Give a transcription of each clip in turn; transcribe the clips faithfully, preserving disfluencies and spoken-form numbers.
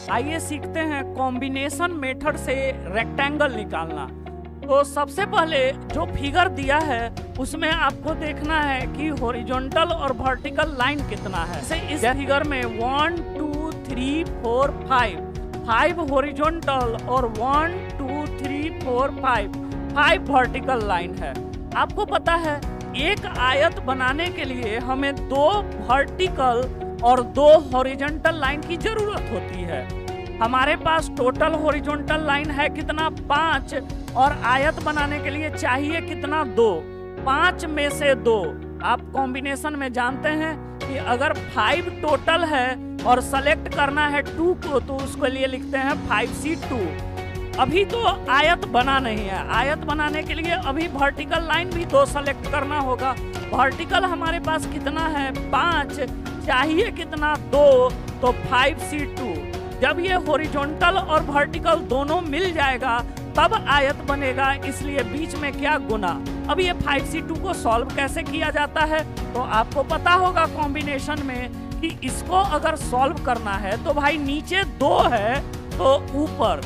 आइए सीखते हैं कॉम्बिनेशन मेथड से रेक्टेंगल निकालना। तो सबसे पहले जो फिगर दिया है उसमें आपको देखना है कि हॉरिजॉन्टल और वर्टिकल लाइन कितना है। जैसे इस फिगर में one two three four five five horizontal और one two three four five five vertical line है। आपको पता है एक आयत बनाने के लिए हमें दो वर्टिकल और दो हॉरिजॉन्टल लाइन की जरूरत होती है। हमारे पास टोटल हॉरिजॉन्टल लाइन है कितना, पांच, और आयत बनाने के लिए चाहिए कितना, दो। पांच में से दो आप कॉम्बिनेशन में जानते हैं कि अगर फाइव टोटल है और सेलेक्ट करना है टू को, तो उसके लिए लिखते हैं फाइव सी टू। अभी तो आयत बना नहीं है, आयत बनाने के लिए अभी वर्टिकल लाइन भी दो सेलेक्ट करना होगा। वर्टिकल हमारे पास कितना है, पांच, चाहिए कितना, दो, तो फाइव सी टू। जब ये हॉरिजॉन्टल और वर्टिकल दोनों मिल जाएगा तब आयत बनेगा, इसलिए बीच में क्या, गुना। अब ये फाइव सी टू को सॉल्व कैसे किया जाता है तो आपको पता होगा कॉम्बिनेशन में कि इसको अगर सॉल्व करना है तो भाई नीचे दो है तो ऊपर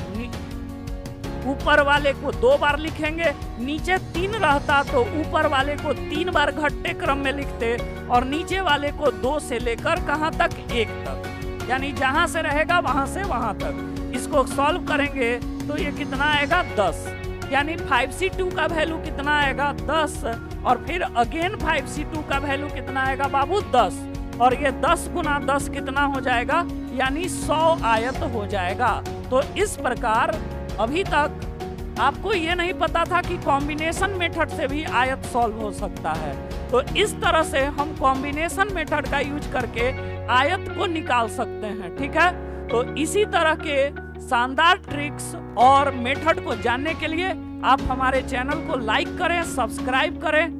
ऊपर वाले को दो बार लिखेंगे, नीचे तीन रहता तो ऊपर वाले को तीन बार घटते क्रम में लिखते और नीचे वाले को दो से लेकर कहां तक, एक तक, यानी जहां से रहेगा वहां से वहां तक। इसको सॉल्व करेंगे तो ये कितना आएगा, दस, यानी फाइव सी टू का वैल्यू कितना आएगा, दस, और फिर अगेन फाइव सी टू का वैल्यू कितना आएगा बाबू, दस, और ये दस गुना दस कितना हो जाएगा, यानी सौ आयत हो जाएगा। तो इस प्रकार अभी तक आपको ये नहीं पता था कि कॉम्बिनेशन मेथड से भी आयत सॉल्व हो सकता है। तो इस तरह से हम कॉम्बिनेशन मेथड का यूज करके आयत को निकाल सकते हैं, ठीक है। तो इसी तरह के शानदार ट्रिक्स और मेथड को जानने के लिए आप हमारे चैनल को लाइक करें, सब्सक्राइब करें